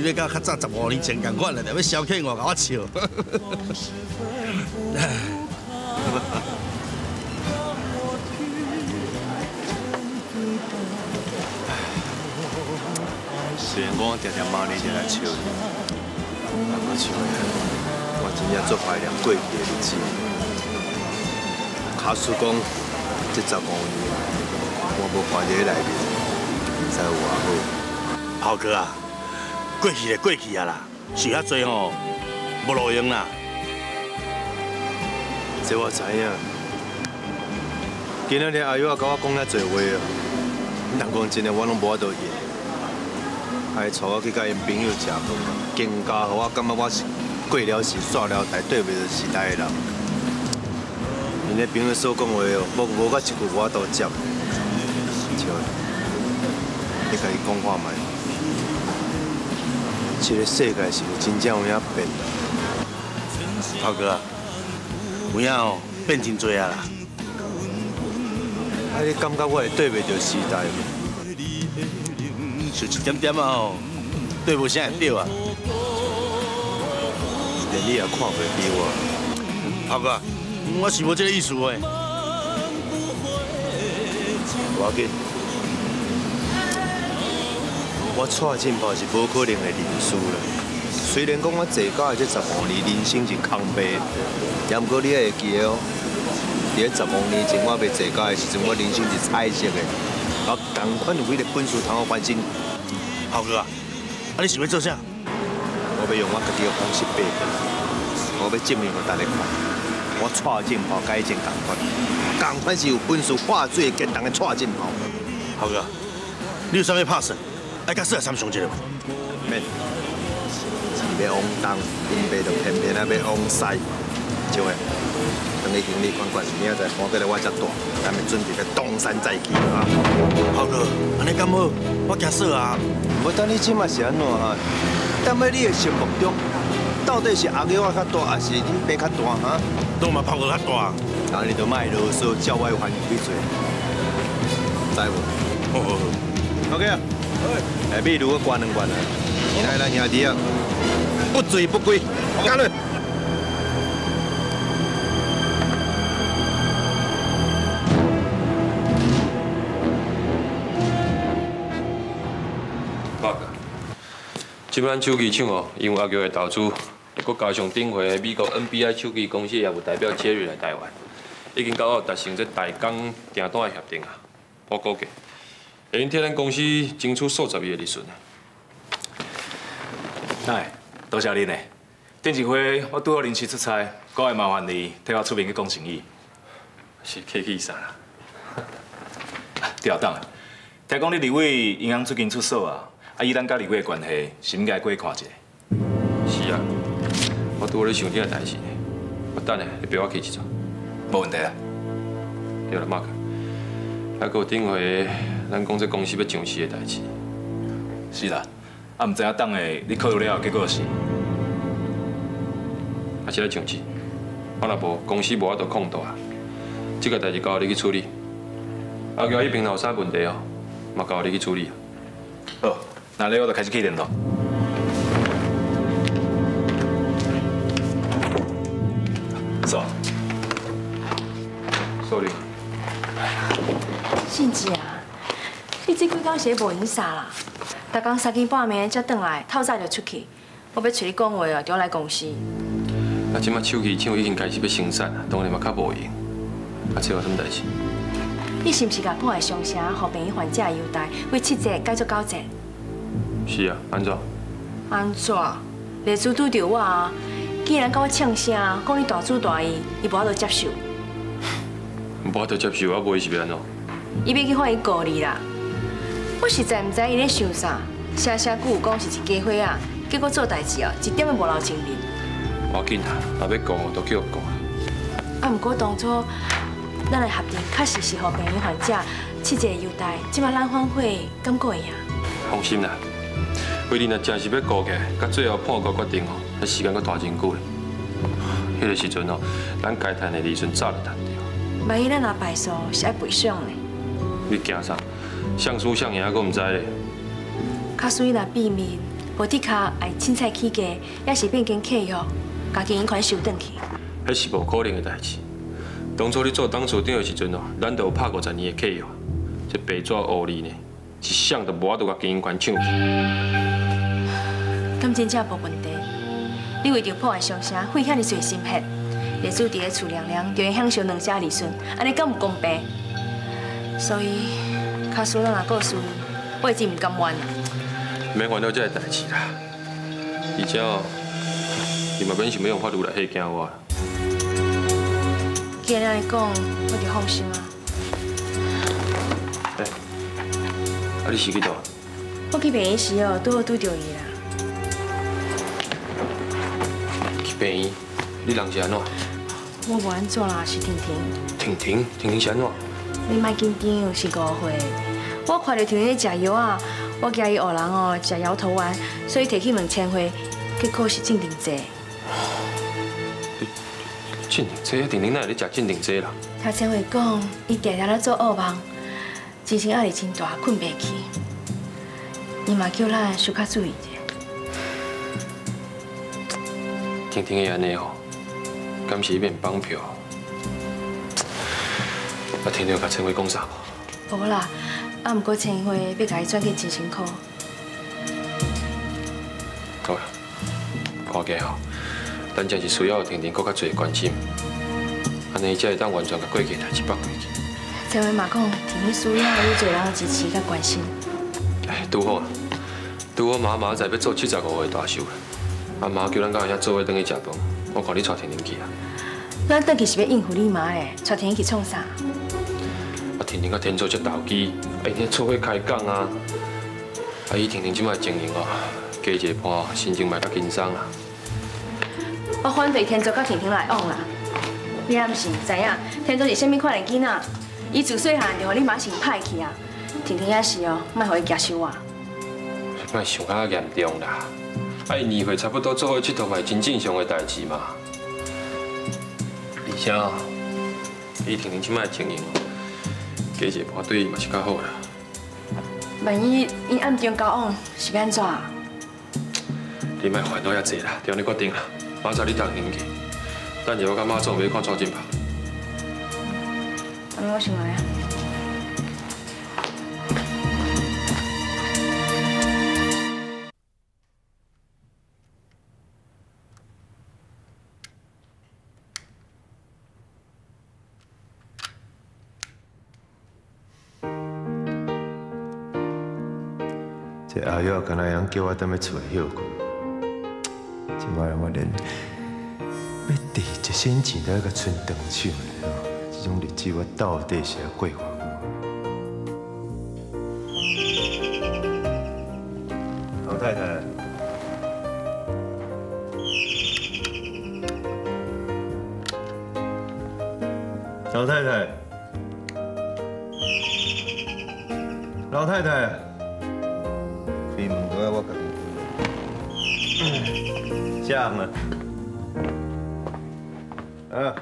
要甲较早15年前共款了，要消遣我，甲我笑。 虽然讲常常骂你就来笑你，但我笑的，我真正做怀念过去的日子。假使讲这15年，我无看在内面，唔知有偌好。 炮哥啊，过去就过去啊啦，想遐多吼，无路用啦。 这我知影。今仔日阿玉啊，甲我讲遐多话啊，人讲真的，我拢无法度演。还带我去甲因朋友食饭，更加互我感觉我是过了时、煞了代、对袂着时代的人。因咧朋友所讲话哦，无甲一句我都接。像你家己讲看卖，这个世界是真正有影变。 炮哥啊，有影哦，变真多啊啦。 啊，你感觉我会对袂着时代吗？ 就一点点啊吼，对无啥会对啊。 连你也看袂起我。 炮哥，我是无这个意思的。 无要紧，我娶进步是无可能的认输啦。虽然讲我坐家的这15年人生是空白，也毋过你也会记得哦。伫咧15年前我未坐家的时阵，我人生是彩色的。我同款有迄个本事通我翻身。 炮哥啊，啊你想要做啥？ 我要用我家己的方式爬过，我要证明给大家看，我蔡进炮甲以前同款是有本事化水见人的蔡进炮。 炮哥，你有啥物拍算？爱甲适合三兄一个无？ 免，是要往东，因爸就偏偏啊要往西，少个。等你行李款款，明仔载搬过来我才大，咱们准备要东山再起啊！ 炮哥，安尼敢好？我惊死啊！ 无等你即马是安怎啊？等下你的心目中，到底是阿牛啊较大，还是恁爸较大哈？ 都嘛炮哥较大。 那你就莫啰嗦，叫我还闭嘴，知无？ 好好好。 OK 啊，下笔如果关两关啊，今仔咱兄弟啊，不醉不归，干嘞！ 即摆手机厂哦，因为阿强的投资，佮加上顶回美国 NBI 手机公司业务代表Jerry来台湾，已经甲我达成这台港订单的协定啊。我估计会用替咱公司争取数十亿的利润。 哎，多谢恁嘞！顶一回我拄好临时出差，搁会麻烦你替我出面去讲生意。 是客气啥啦？ 对啊，当然。听讲你二位银行最近出手啊。以咱甲二位的关系，是应该过去看一下。 是啊，我拄好咧想这个代志，我等下你陪我去一撮。 无问题啊。 对了，马克，还有顶回咱讲这公司要上市的代志。 是啦，啊，唔知影等下你考虑了，结果是？ 还是来上市？我若无公司无法度控制啊，这个代志交你去处理。阿强迄边若有啥问题哦，嘛交你去处理。 好。那咧，我就开始去联络。走。 Sorry。 信子啊，你这几工是无闲啥啦？逐工3更半暝才转来，透早就出去。我要找你讲话哦，就来公司。 啊，即马手机厂已经开始要生产啊，当然嘛较无用。啊，这有什么代志？ 你是不是甲破坏商城，互便宜还价优待，为7折改做9折？ 是啊，安怎？ 安怎？丽珠拄着我啊！既然甲我呛声，讲你大主大意，伊无法度接受。 无法度接受，我无伊是要安怎？ 伊要去法院告你啦！我实在毋知伊咧想啥，声声句讲是一家伙啊，结果做代志哦，一点也无留情面。 无要紧啊，若要告都叫我告啦。 啊，毋过当初咱的合定确实是互便宜还价7折优待，即摆咱反悔，敢过会啊？ 放心啦。为你若真是要告起，到最后判决决定哦，迄时间阁大真久咧。迄个时阵哦，咱该赚的利润早就赚着。 万一咱若败诉，是爱赔偿呢？ 你惊啥？像输像赢，阁唔知咧。 假使伊若避免， 无的确爱凊彩起价，也是变间契约，甲经营权收转去。 迄是无可能的代志。当初你做董事长的时阵哦，咱就有拍50年的契约，这白纸黑字呢，一想都无法度甲经营权抢去。 咁真正无问题。你为着破坏商城，费遐尼侪心血，业主伫咧厝凉凉，就会享受2车利润，安尼敢有公平？所以，卡输咱若告诉伊，我真唔甘愿啦。 免烦恼这个代志啦，而且哦，你嘛免想要用法律来吓惊我。 既然安尼讲，我就放心啊。 啊，你是去倒？ 我去病院时哦，拄好拄着伊啦。 去病院，你人是安怎？ 我无安怎啦，是婷婷。 婷婷是安怎？ 你莫紧张，是误会。我看到婷婷咧食药啊，我惊伊学人哦食摇头丸，所以摕去问千惠，结果是镇定剂。 镇定剂，婷婷哪会咧食镇定剂啦？ 听千惠讲，伊常常咧做噩梦，精神压力真大，困袂去。伊嘛叫咱小较注意者。 婷婷会安尼吼，敢是伊变绑票？啊，婷婷甲千惠讲啥无？ 无啦，啊，毋过千惠要甲伊转去精神科。 好啦，看起吼，咱真是需要婷婷搁较侪关心，安尼才会当完全甲过去代志放过去。 千惠嘛讲，婷婷需要愈侪人支持甲关心。 哎，拄好啊，拄好妈在要做75岁大寿啦，阿妈叫咱到遐做伙等去食饭，我看你带婷婷去啊。 咱倒去是要应付你妈诶，带婷婷去创啥？ 啊，婷婷甲天做只投机，哎，你做伙开讲啊！啊，以婷婷即摆情形哦，加一个伴，心情嘛较轻松啊。 我反对天作甲婷婷来往啦。你还毋是知影天作是啥物款的囡仔？伊自细汉就互你妈生歹去啊。婷婷也是哦，莫互伊夹手啊。 莫想较严重啦！啊，伊年岁差不多做伙佚佗嘛，是真正常的代志嘛。而且哦，以婷婷即摆的情形哦，加一个伴对伊嘛是较好啦。 万一伊暗中交往是要安怎？ 你莫烦恼遐济啦，就安尼决定啦。明仔你带婷去，等下我甲马总要看蔡金宝。 安尼我先来啊。 这阿耀敢若样叫我踮咧厝休困，即摆我连要第一仙钱都要甲存长手咧哦，这种日子我到底是要过偌久？老太太，老太太，老太太。开门都要我家己开。下嘛。啊。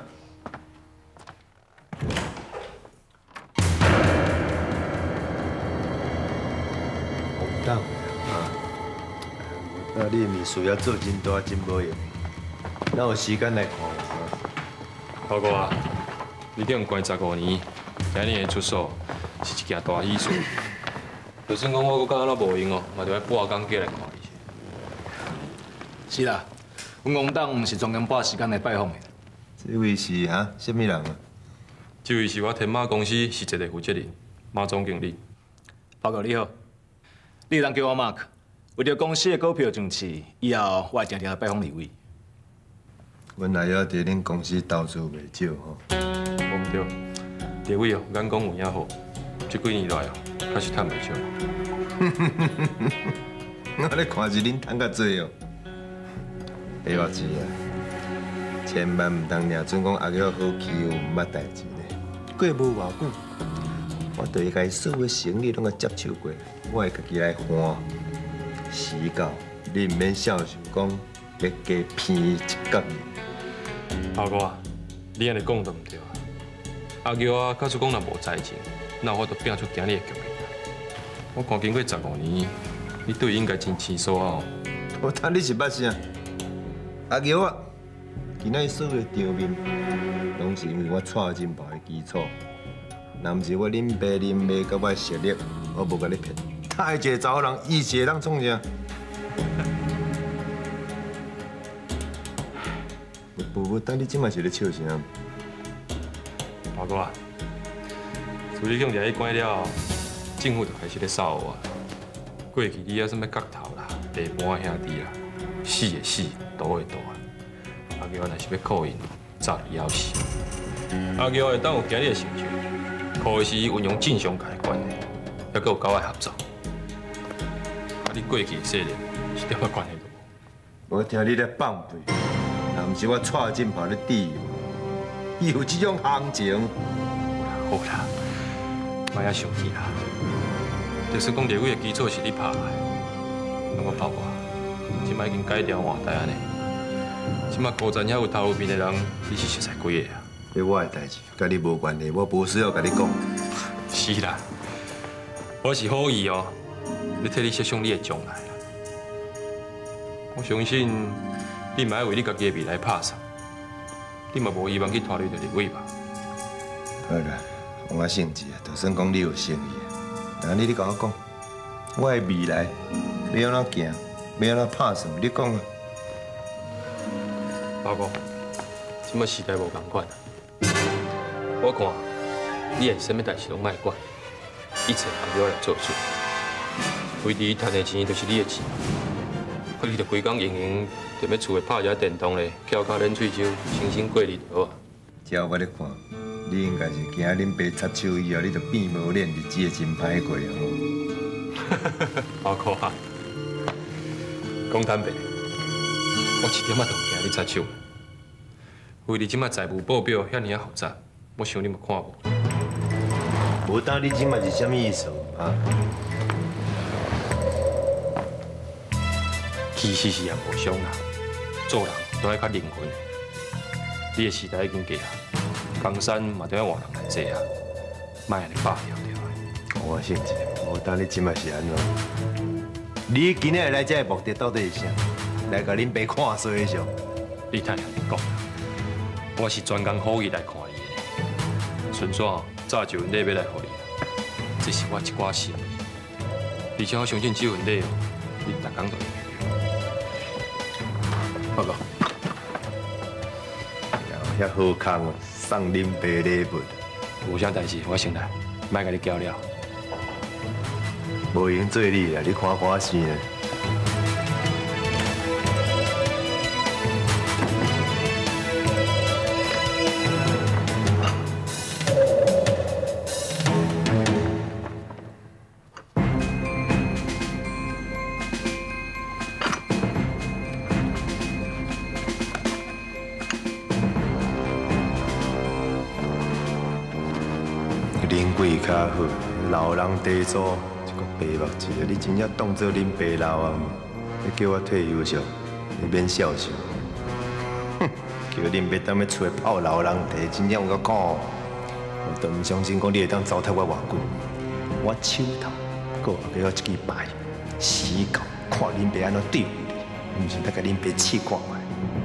红灯啊！啊，你的秘书要做真大真无用，哪有时间来看我？ 报告啊，你顶关15年，今年的出手是一件大喜事。就算讲我搁甲安怎无用哦，嘛就要半工过来看伊。 是啦，阮公党是专工拨时间来拜访的。 这位是哈什么人啊？ 这位是我天马公司实际的负责人，马总经理。 报告你好，你当叫我 Mark， 为着公司的股票上市，以后我会常常来拜访李伟。 阮来要伫恁公司投资袂少吼。 无毋对，李伟哦，眼光有影好，这几年来哦，确实赚袂少。 我咧看是恁赚较济哦。李老师啊，千万唔通俩准讲阿玉好欺负，毋捌代志呢。过无偌久，我对伊家所有生意拢甲接手过，我会家己来换。时到，你唔免笑想讲要加骗伊一角呢。 报告啊，你安尼讲都毋对啊。阿玉啊，假使讲若无才情，那我都拼出今日的局面。我看经过15年，你对伊应该真生疏啊。 我等你是捌啥？阿牛啊，今仔所有的场面，拢是因为我蔡金宝的基础。若毋是我恁爸恁妈甲我的实力，我无甲你骗。他一个查某人，伊是会当创啥？无，等你即摆是咧笑啥？ 大哥啊，自你向掠去关了后，政府就开始咧扫我。过去你还什么角头啦、地盘兄弟啦，死的死，赌的赌啊。阿娇若是要靠因，早就枵死。阿娇会当有今日的成就，靠的是运用正常界关系，还佫有交爱合作。啊，你过去的势力是点仔关系都无？ 我听你咧放屁，若毋是我蔡金宝咧底，伊有这种行情。 好啦，莫遐生气啦。就算讲立委的基础是你拍的，那我包括，即摆已经改掉换代安尼。即摆高站遐有头有面的人，你是熟悉几个啊？ 这我的代志，甲你无关系，我无需要甲你讲。 是啦，我是好意哦，要替你设想你的将来啦。我相信你嘛要为你家己的未来拍算，你嘛无希望去拖累到立委吧？ 好啦，我性子啊，就算讲你有诚意。但你甲我讲，我的未来要安怎行，要安怎拍算，你讲啊。 报告，即摆时代无共款啊。我看你也是啥物代志拢莫管，一切也要来做主。为你赚的钱就是你的钱，啊，你着规工用踮咧厝内拍遮电动咧，翘脚捻喙酒，清醒过日就好啊。 照我咧看，你应该是惊恁爸插手以后，你就变无脸，日子会真歹过啊！ 包括啊，讲坦白，我一点仔都唔惊你插手。为你即摆财务报表遐尔啊复杂，我想你嘛看无。 无当你即摆是啥物意思啊？ 其实是也无相啦，做人都爱较灵魂的。你的时代已经过啊，江山嘛都要换人来坐啊，莫安尼霸条条。 我性子，无当你即摆是安怎？你今日来这的目的到底是啥？来甲恁爸看衰上？ 你太安尼讲啦，我是专工好意来看你的，纯粹早就礼要来互你啦，这是我一寡心意。而且我相信这份礼哦，你逐工都会记。报告。 遐好空哦，送恁爸礼物。 有啥代志我先来，莫甲你搅了。 无闲做你啦，你看我生啊！恁贵较好，老人地主，一个白目子，你真正当做恁爸老啊？你叫我退休上，你免孝顺。哼，叫恁爸当要出来泡老人地，真正有够苦。我都唔相信讲你会当糟蹋我偌久。我手头，搁给我一支牌，死狗，看恁爸安怎对付你，唔是得甲恁爸气看卖。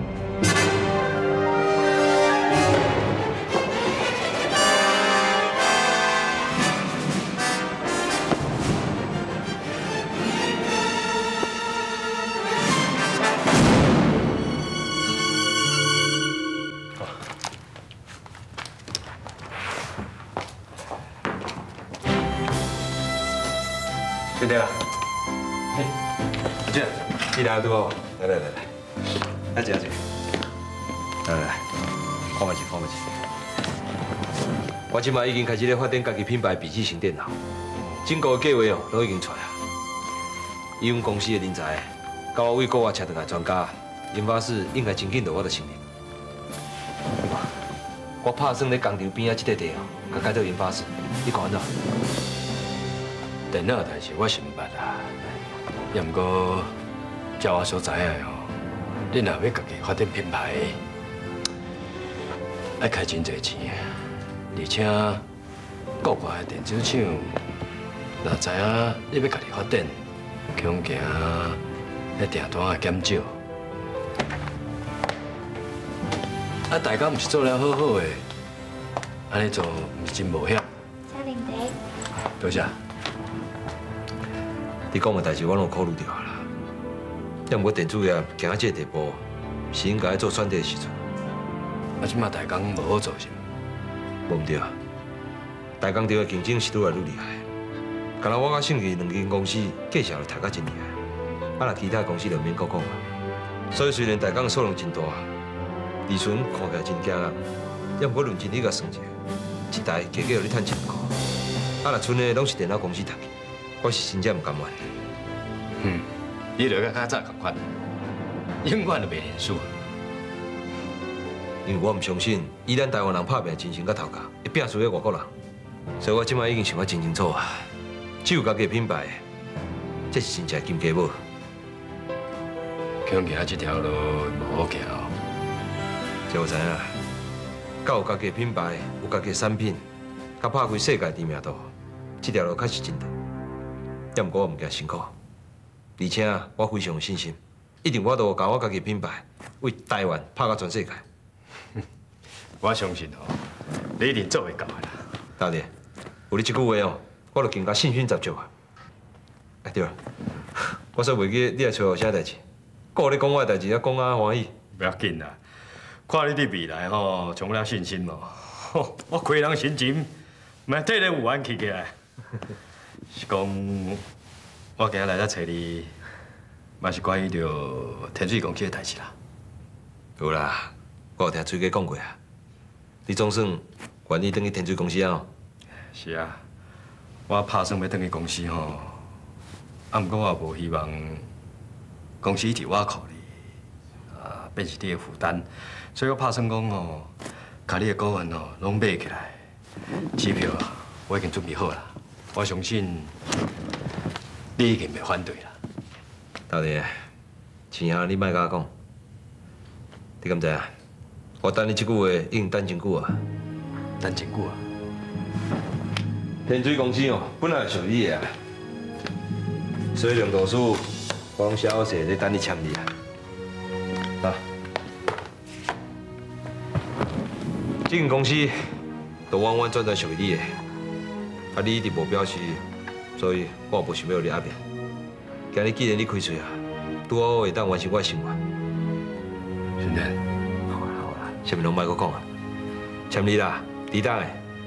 对对啦，阿姐，你来拄好。 来，阿姐，来，看下去。 我即摆已经开始咧发展家己品牌笔记型电脑，整个计划哦都已经出来啊。以阮公司的人才，甲我为国外请倒来专家，研发室应该真紧就我就成立。我拍算咧工厂边仔这块地哦，甲改做研发室，你看安怎？电脑代志我是毋捌啦，也毋过照我所知的哦，你若要家己发展品牌，爱开真侪钱，而且国外的电子厂若知影你要家己发展，恐惊迄订单啊减少，啊大家毋是做了好好的，安尼做毋是真冒险。 请啉茶。 多谢。你讲的代志我拢考虑掉啦。要毋过店主业行到这个地步，是应该做选择的时阵。啊，即马大工无好做是无？无毋对。大工队的竞争是愈来愈厉害。敢若我甲信义两间公司计数就抬甲真厉害，啊，若其他公司就免搁讲啦。所以虽然大工的数量真大，利润看起来真惊人，要毋过论真你甲算一下，一台加计互你赚1块，啊，若剩的拢是电脑公司赚去，我是真正唔甘愿。你就甲较早同款，永远就袂认输。因为我唔相信，以咱台湾人拍拼精神甲头家，会拼输个外国人。所以我即摆已经想啊真清楚啊，只有家己的品牌，这是真正金鸡母。恐惊这条路无好行哦。这我知影，甲有家己的品牌，有家己的产品，甲拍开世界知名度，这条路确实真长。要毋过我唔惊辛苦，而且我非常有信心，一定我都甲我家己的品牌为台湾拍到全世界。我相信哦，你一定做会到的啦。大弟，有你这句话哦，我就更加信心十足啊。哎对了，我说袂记你来找我啥代志，顾你讲我的代志，还讲啊欢喜。不要紧啦，看你对未来吼充满信心咯。我开人心情，咪体力有元气起来。是讲，我今日来这找你，嘛是关于着天水公司的代志啦。有啦，我有听水哥讲过啊。你总算愿意转去天水公司啊？是啊，我打算要转去公司吼，啊，不过我也无希望公司替我考虑，变是你的负担，所以我打算讲吼，把你的股份吼拢买起来，机票啊，我已经准备好了，我相信你已经袂反对啦。大弟，钱啊，你莫甲我讲，你敢知啊？我等你这句话已经等真久啊，等真久啊！天水公司哦，本来属于你的，所以梁大叔，我拢写好势在等你签字啊。来，这间公司都完完全全属于你的，啊，你一直无表示，所以我无想要你压面。今日既然你开嘴啊，拄好会当完成我的心愿。兄弟。啥物拢莫阁讲啊！签你啦，抵当的。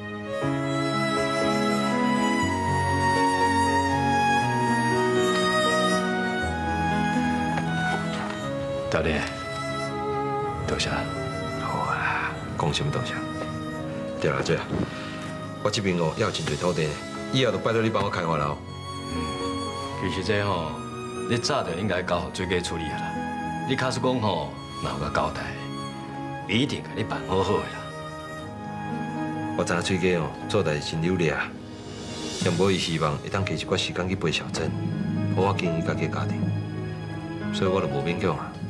大弟，多谢。好啊，讲什么多谢？对啦，姐，我这边哦也有真侪土地，以后就拜托你帮我开发了。其实这吼，你早就应该交予水哥处理啊啦。你假使讲吼，若有个交代。一定给你办好好的啦！我知影水哥哦，做代志真流利啊，要不过伊希望会当加一寡时间去陪小珍，好好经营家己的家庭，所以我就无勉强啊。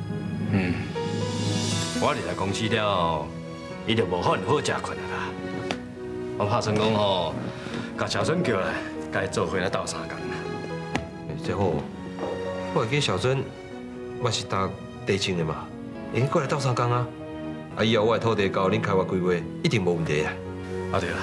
我入来公司了，伊就无可能好食困啊啦。我打算讲吼，甲小珍叫来，甲伊做伙来斗3工。这好，我会记小珍，我是读地政的嘛，会过来斗3工啊。啊！以后我的土地交恁开发规划，一定无问题啊！啊对啦，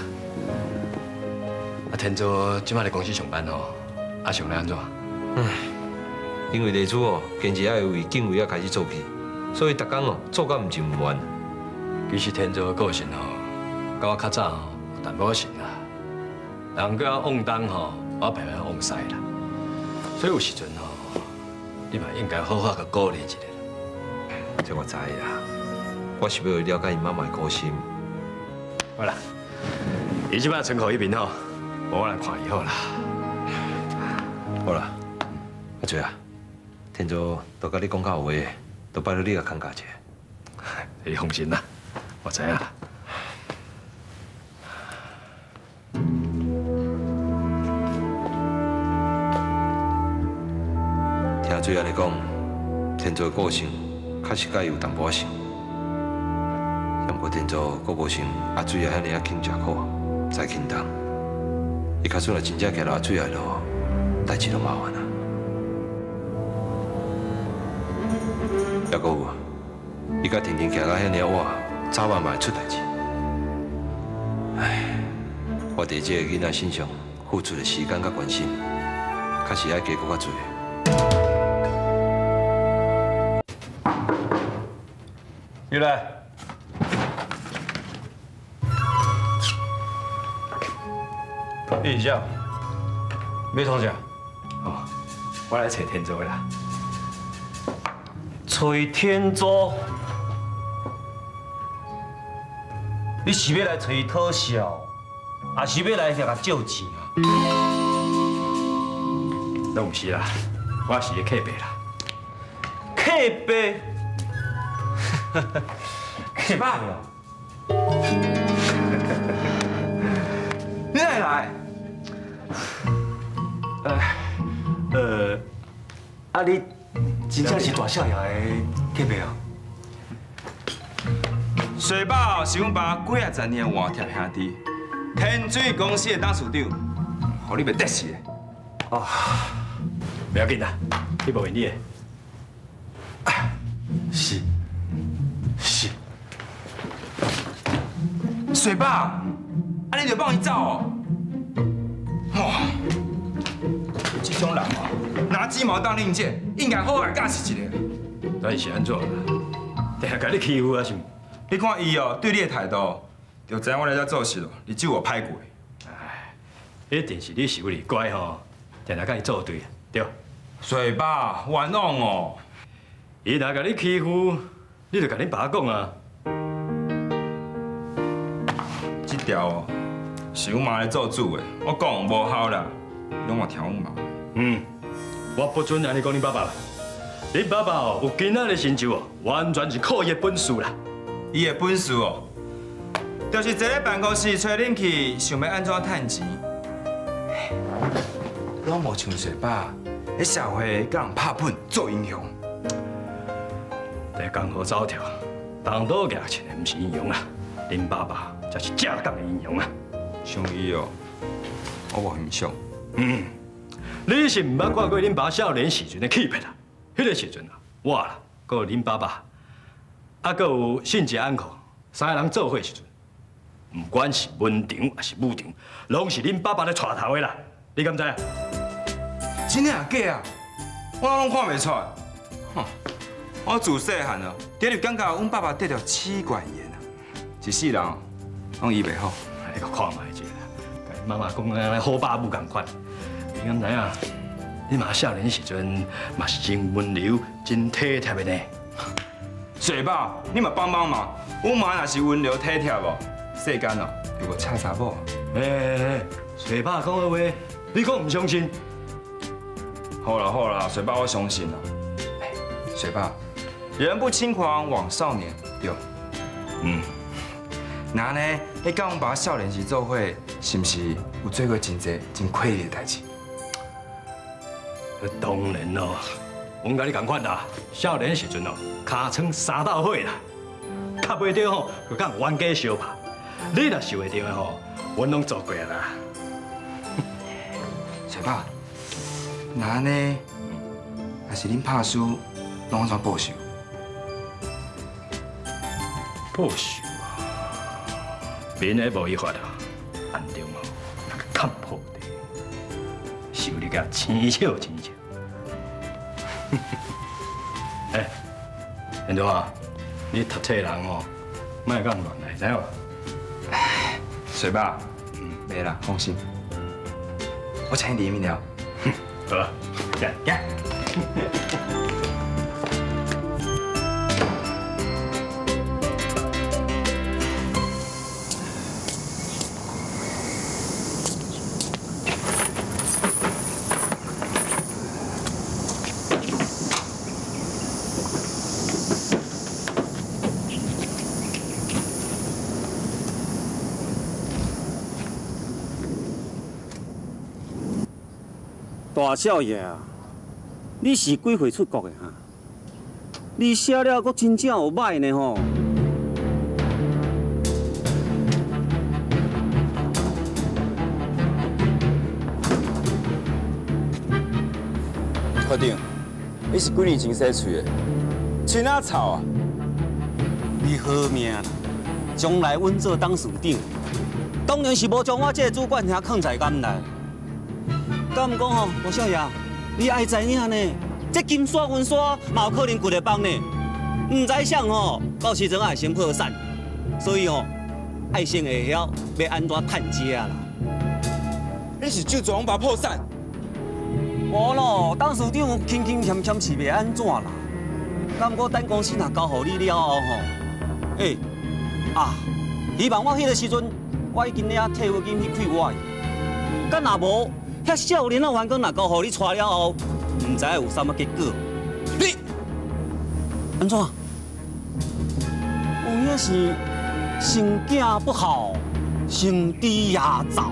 天祖即摆伫公司上班吼，上来安怎？因为地主哦，坚持要为敬畏开始做起，所以逐工哦做甲毋尽唔完。其实天祖的个性吼，甲我较早吼有淡薄像啦，人叫我往东吼，我偏偏往西啦。所以有时阵吼，你嘛应该好好甲鼓励一下啦。这我知啦。我是要了解伊妈妈的苦心。好啦，伊即摆存口一面吼，我来看伊好啦。好啦，阿嘴啊，天祖都甲你讲到有话，都拜托你甲看家者。你放心啦，我知影。听水安尼讲，天祖的个性确实甲伊有淡薄像。我天祖阁无像阿水啊，遐尼啊轻食苦，再轻重。伊假使若真正行到阿水的路，代志就麻烦啊。 甲婷婷行到遐尔晚，早晚嘛会出代志。唉，我伫这个囡仔身上付出的时间甲关心，确实爱加搁较多。 入来。一下，要创啥？ 哦，我来找天作啦。 崔天作，你是要来找伊讨笑，还是要来甲借钱啊？ 拢唔是啦，我是个客伯啦。 客伯，客伯你哪来？啊你真正是大少爷的客伯啊？ 水宝是阮爸几啊十年的换贴兄弟，天水公司的董事长，互你袂得死的。 哦，不要紧啦，你无问题的。 是。 水宝，啊你就放伊走哦？哇！这种人哦，拿鸡毛当令箭，应该好好来教识一个。 到底是安怎啦？定系甲你欺负啊是毋？ 你看伊哦，对你的态度，就知影我来这做事咯，你酒我歹过。 哎，一定是你受你乖吼，定定甲伊作对，对。 水宝，冤枉哦！ 伊若甲你欺负，你就甲恁爸讲啊。 这条哦，是阮妈来做主的，我讲无效啦，拢嘛听阮妈。 我不准安尼讲恁爸爸啦。恁爸爸哦，有今仔的成就哦，完全是靠伊的本事啦。 伊的本事哦，就是坐咧办公室找恁去，想要安怎趁钱。拢无像水爸，喺社会甲人拍拼做英雄。 在江湖走跳，当刀夹钱的，毋是英雄啦。恁爸爸才是正当的英雄啊！ 像伊哦，我无欣赏。 你是毋捌看过恁爸少年时阵的气魄啦？迄个时阵啊，我啦，搁有恁爸爸，啊，搁有信姐安可，三个人做伙时阵，毋管是文场还是武场，拢是恁爸爸咧带头的啦。你敢知啊？ 真的啊假啊？我拢看袂出来。我自细汉啊，第一感觉阮爸爸得着妻管严啊，一世人拢医袂好。 你搁看卖一个啦，甲恁妈妈讲安尼好爸母共款。你敢知啊？你妈少年时阵嘛是真温柔、真体贴的呢。 水爸，你嘛帮忙，阮妈若是温柔体贴无，世间哦有个差查某。 水爸讲的话，你讲唔相信？ 好啦，水爸我相信啦。水爸，人不轻狂枉少年，对。那呢？你甲阮爸少年时做伙，是毋是有做过真济真亏的代志？ 当然咯，阮甲你同款啦。少年时阵哦，尻川三道火啦，卡袂着吼，就讲冤家相拍。你若受会着的吼，阮拢做过啊啦。 水爸，那呢？若是恁拍输，拢安怎报仇？ 报仇啊！免的无依法啊，暗中哦，那个砍破地，受你甲青笑。现在啊，你读册人哦，莫讲乱来，知无？ 水爸，袂啦，放心，我请你饮料。 好啊，行。 大少爷啊，你是几岁出国的哈？你写了阁真正有歹呢吼！ 确定，你是几年前洗喙的？吹哪草啊？ 你好命啦！将来稳做董事长，当然是无将我这个主管兄放在眼内。敢毋讲吼，吴少爷，你爱知影呢？这金沙银沙嘛有可能骨会崩呢。唔知想吼，到时阵会先破产，所以吼，爱先会晓要安怎趁钱啦。 你是就装把破产？ 无咯，董事长轻轻欠欠是袂安怎啦？敢过等公司若交互你了后吼，希望我迄个时阵，我已经了退伍金去开我的。敢若无，遐少年的员工若交互你带了后，唔知有啥物结果。你安怎？有影是成囝不好，成弟也走。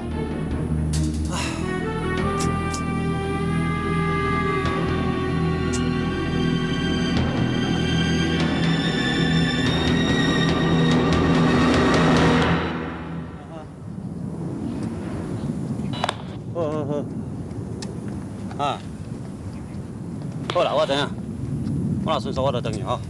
好啦，我知影，我若顺手我就转去吼。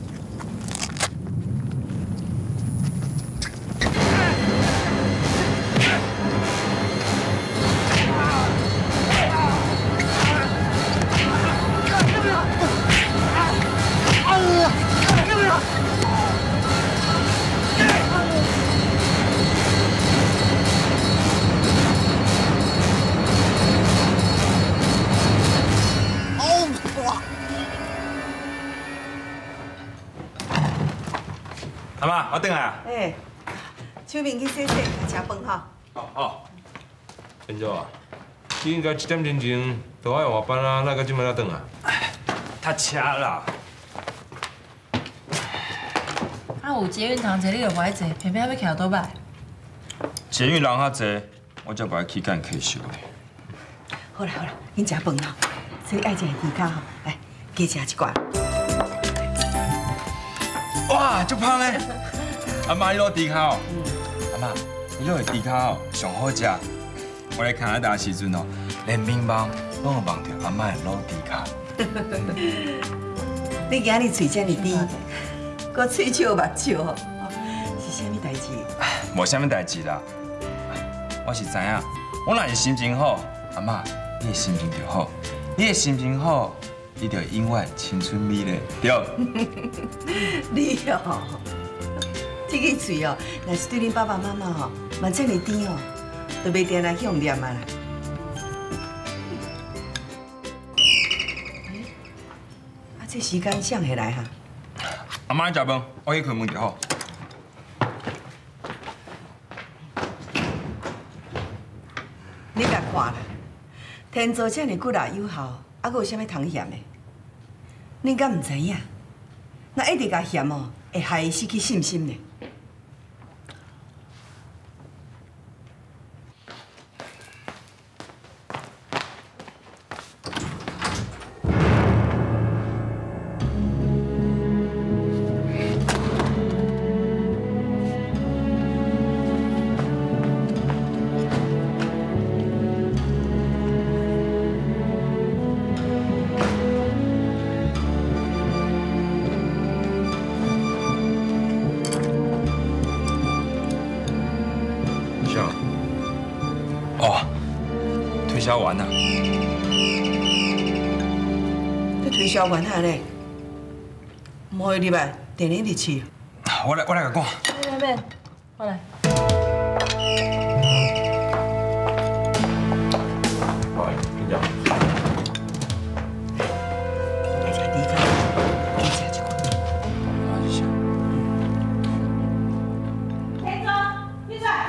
阿妈，我转来啊。 手面去洗洗，来吃饭哈。 好。现在啊，你应该1点钟前都爱下班啊，哪个今麦才转啊？ 他车啦。 有捷运通坐，你就不爱坐，偏偏要徛倒摆。 捷运人较济，我才不爱去干 K 秀咧。 好啦，恁食饭哈，所以爱食猪脚哈，来加食一罐。 哇，足香嘞！阿妈，你攞猪脚哦。阿妈，你攞的猪脚哦，上好食。我来看大时阵哦，连面包拢有忘掉阿妈的卤猪脚。 你今日嘴这么甜，搁嘴笑目笑哦，是啥物代志？ 无啥物代志啦，我是知影，我若是心情好，阿妈，你的心情就好；你的心情好，你就永远青春美丽，对。 你哦，这个嘴哦，若是对恁爸爸妈妈哦，嘛这么甜哦，就袂定来向念啊啦。这时间想起来哈。 阿妈食饭，我去开门就好。 你甲看啦，天做这么骨力有效，还阁有啥物通嫌的？恁敢唔知影？那一直甲嫌哦，会害伊失去信心呢。 推销完啦！ 你推销完下咧，唔可以入来电影日去。 我来甲讲。 免，我来。 好，你讲。 爱食猪脚，多食一罐。 啊，谢谢。 田总，你在？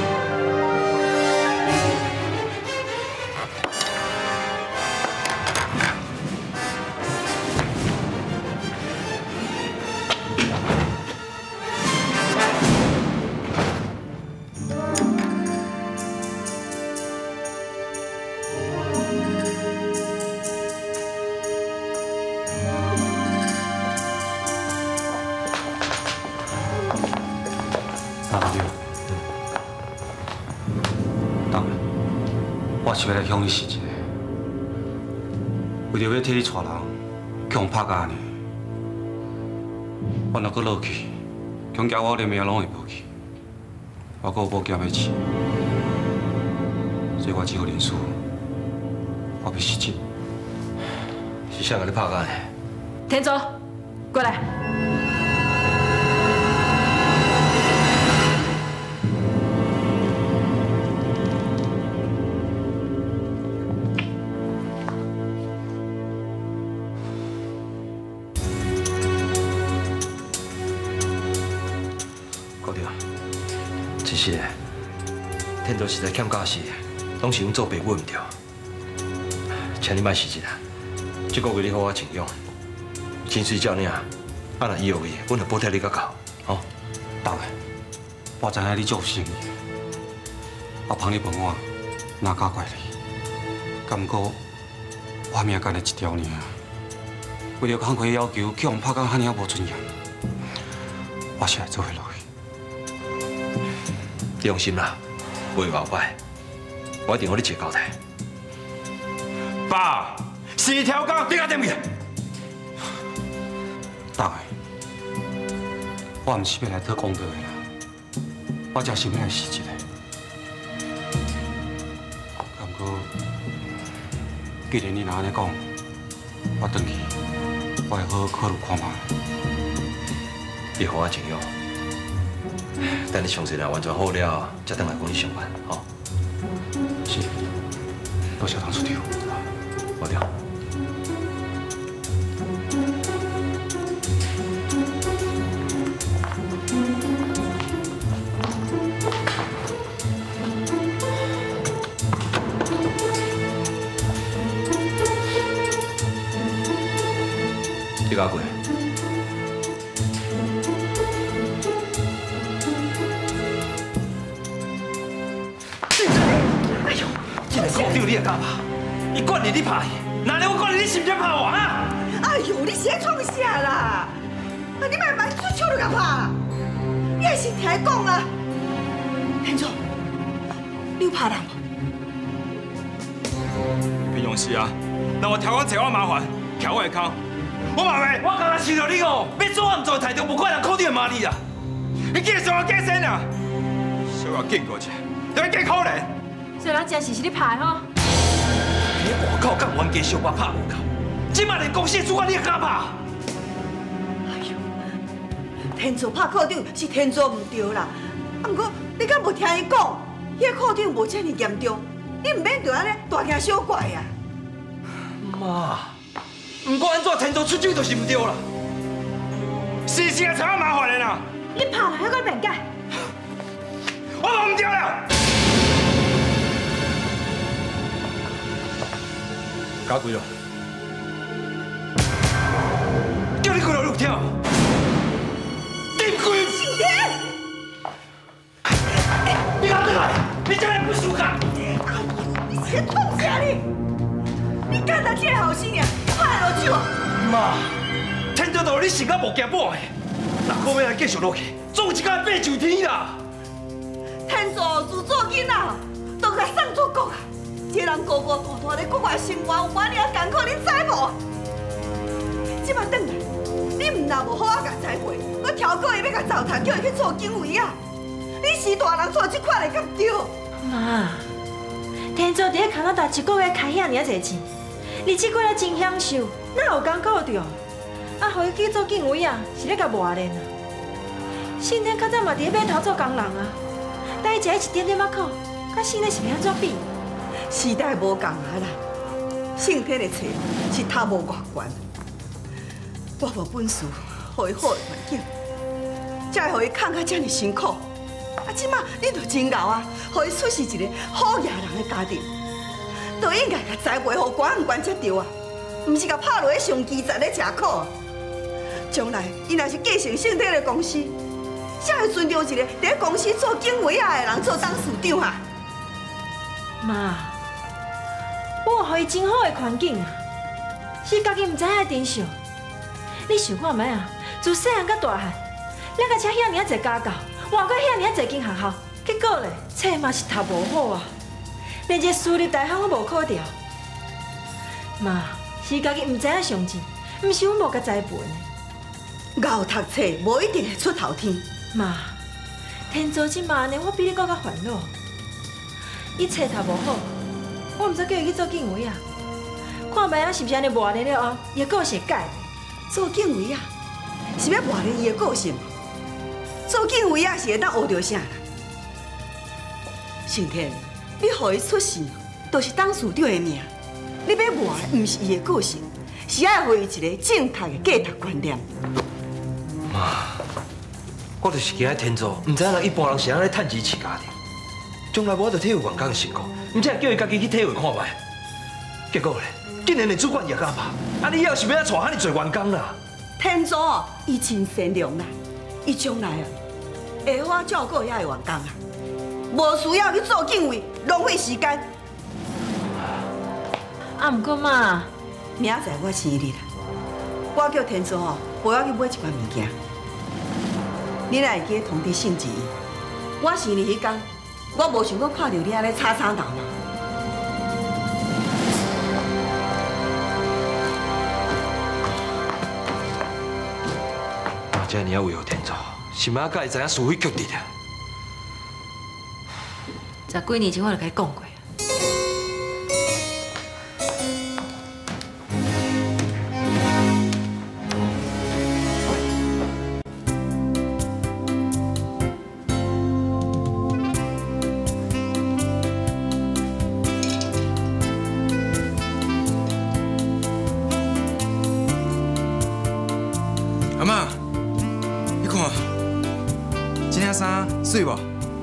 我是要来向你示一个，为着要替你带人，去互拍甲呢，我若搁落去， 中间我连命拢会无去，我阁有保险要饲，所以我只好认输，我必须进。 是谁甲你拍干的？ 天祖，过来。 高长，其实天祖实在欠教事，拢是阮做爸母唔对，请你莫失志啦。 这个月你给我请用，薪水照领，啊若以后去，阮就补贴你较够，吼。 大个，我知影你做有诚意，我帮你问我，哪敢怪你？敢不过我命干了一条尔，为了工课要求，叫人拍到遐尔无尊严，我实在做袂落去。 你放心啦，袂后摆，我一定互你一个交代。 爸。 是条狗，你甲点去？ 大个，我唔是要来讨公道的啦，我只是要来试一个。不过，既然你若安尼讲，我回去，我会好好考虑看卖。 你互我请用，等你详细了完全好了，才回来公司上班，吼。 是，多谢唐处长。 好掉。 你搞过？ 哎呦，这个股长你也敢拍？伊管你拍，哪能我管你是不是拍我啊？ 哎呦，你是在创啥啦？啊，你慢慢出手就甲拍，你还是听讲啊？天总，你有拍人无？ 平庸是啊，让我调工找我麻烦，撬我的坑。 我嘛袂， 我刚刚想到你哦，要做我唔做台中，无怪人考你的骂你啦。 你继续上我假身啊！小我见过一下，就要假可怜。 这人真是你拍的吼？ 你外口甲冤家相我拍无够，今嘛连公司主管你也敢拍？ 哎呦，天助拍科长是天助唔对啦，啊不过你敢无听伊讲，迄个科长无遮尔严重，你唔免对安尼大惊小怪呀。 妈。 唔管安怎，天助出手就是唔对啦。 是时啊，找我麻烦的啦。 你拍了还阁辩解？ 我无唔对啦。 搞几咯？ 叫你几落你有听？顶规！ 信天， 你敢过来？你真系不输干！ 你是创啥你？你干那这个后生啊？ 拍落手啊！ 妈，天助道你性格无惊半的，若果要来继续落去，总一天变就天啦。 天助自做囡仔，都甲送出国啊！一个人孤孤单单咧国外生活，有偌尔艰苦，你知无？即摆转来，你唔若无好好甲栽培，我挑过伊要甲糟蹋，叫伊去做警卫啊！你是大人做这款会敢对？ 妈，天助伫咧工作一个月开遐尔侪钱。 你这过来真享受，哪有艰苦着？啊，互伊去做警卫啊，是咧甲磨练啊。信天较早嘛伫咧码头做工人啊，但伊食一点点仔苦，甲信天是要安怎比？ 时代无共啊啦，信天的册是头无外悬，我无本事，互伊好的环境，才会互伊扛甲遮尔辛苦。啊，即马你就真熬啊，互伊出世一个好野人的家庭。 都应该甲栽培好管才对啊，唔是甲拍落去上基层咧食苦。将来伊若是继承信天的公司，才会尊重一个伫公司做警卫啊的人做董事长啊。 妈，我互伊真好的环境啊，是家己唔知影珍惜。你想看觅啊？自细汉到大汉，咱甲请遐尔侪家教，换过遐尔侪间学校，结果咧，册嘛是读无好啊。 连一个私立大学我无考着，妈是家己唔知影上进，唔是阮无甲栽培呢。 熬读册无一定会出头天， 妈，天做即嘛呢，我比你更较烦恼。伊册读无好，我毋知叫伊去做警卫啊。看卖啊，是不是安尼磨练了后，伊个性会改？ 做警卫啊，是要磨练伊的个性。做警卫啊，是会当学到啥啦？盛天，你予伊出事，都是董事长的命。你要磨的，毋是伊的个性，是爱予伊一个正确的价值观念。 妈，我就是惊天助，唔知影一般人是安尼趁钱饲家庭。将来我着体会员工的辛苦，唔只叫伊家己去体会看卖。结果咧，竟然连主管也敢怕，啊！你以后是要安怎带遐尼侪员工啦？ 天助哦，伊真善良啦，伊将来啊会好照顾遐个员工啊，无需要去做警卫，浪费时间。 啊，毋过妈， 明仔载我生日啦，我叫天助哦陪我去买一寡物件。你若会记得通知圣旨伊，我生日迄天，我无想过看到你安尼吵吵闹闹。 妈这尔为何天助，是咪甲伊知影是非曲直啊？ 十几年前我就甲你讲过。 阿嬷，你看，这件衫水无？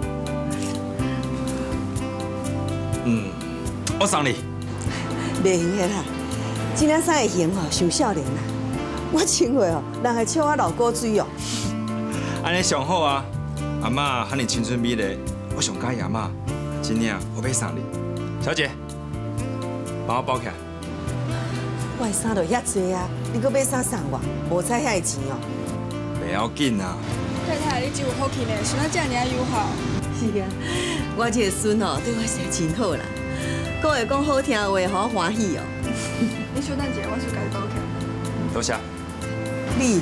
我送你。 袂用的啦，这领衫的型哦，伤少年啦。我穿过哦，人会笑我流果水哦。 安尼上好啊！阿嬷喊你青春美丽，我上介意阿嬷。今年我要送你，小姐，帮我包起来。 我的衫就遐多啊，你搁买衫送我，无采遐个钱哦。 袂要紧啊。 太太，你真有福气呢，想到这尔友好。 是啊，我这个孙哦，对我实在真好啦。 讲会讲好听的话，好欢喜哦。 你稍等一下，我去家己包起来。 多谢。 你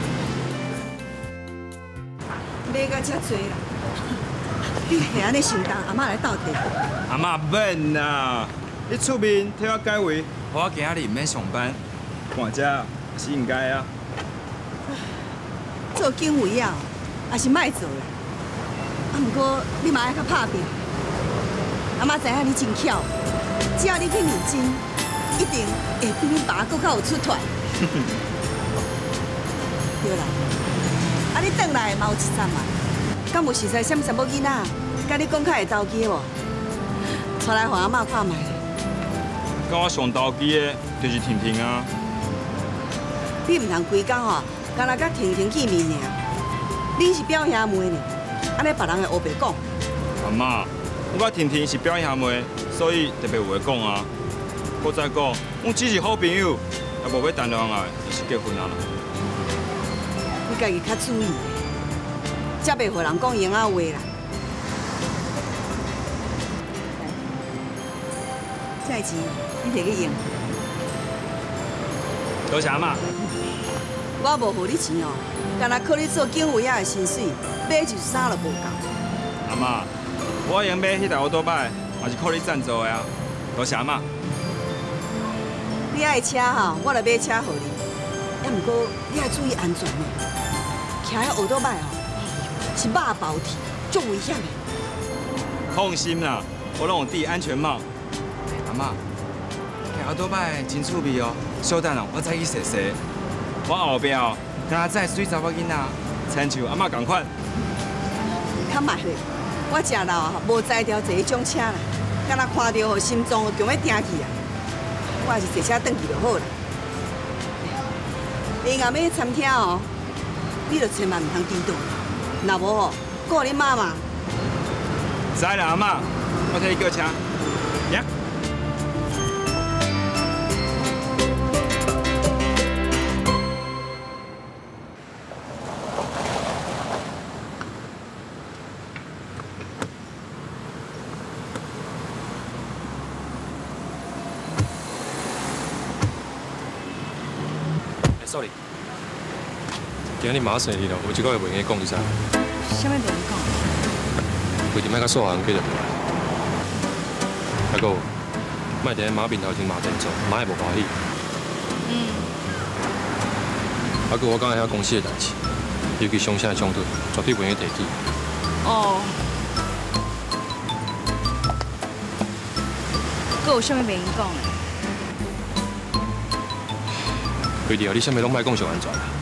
买到遮多啦，你系安尼想当阿嬷来斗地。 阿嬷免啦，你出面替我解围，我今仔日唔免上班，看遮是应该啊。 做警卫啊，也是莫做啦。啊，不过你嘛爱较拍拼。阿嬷知影你真巧。 只要你去认真，一定会比你爸更较有出头。对啦，啊你转来嘛有13万，敢有实在啥物查某囡仔，甲你讲较会投机无？带来互阿嬷看卖。 甲我上投机的，就是婷婷啊。 你唔通规工哦，干那甲婷婷见面尔。你是表兄妹呢，安尼别人会黑白讲。 阿嬷，我甲婷婷是表兄妹。 所以特别有话讲啊！我再讲，我只是好朋友，也无要谈恋爱，就是结婚啊啦。 你家己较注意，才袂互人讲闲仔话啦。这钱你摕去用。 多谢阿嬷。 我无互你钱哦，干那靠你做警卫仔的薪水，买一衫都无够。 阿嬷，我用买迄台奥多摆。 也是靠你赞助的啊，多谢阿嬷。 你爱车吼，我来买车互你。也毋过你爱注意安全呢。骑迄奥多摆吼，是肉包铁，足危险的。 放心啦，我拢有戴安全帽。阿嬷，骑奥多摆真趣味哦。稍等哦，我再去试试。我后壁哦，敢若载水查某囡仔，亲像阿嬷同款。 较慢咧，我食老啊，无载条坐迄种车啦。 敢若看到，互心脏就强要停去啊！我还是坐车转去就好啦。你若要参听哦，你就千万唔通迟到，若无哦，顾你妈妈。 知啦，阿嬷，我替你叫车。呀。 sorry。 今日马生日咯，有一个话袂用讲，你知？ 啥物袂用讲？ 规定莫甲所有人记得过来。还有，莫伫马面头前骂电做，马会无欢喜。还有我刚才遐公司的代志，尤其乡下的冲突，绝对袂用提起。 哦。佫有啥物袂用讲的？ 规定你啥物拢莫讲上安全啦。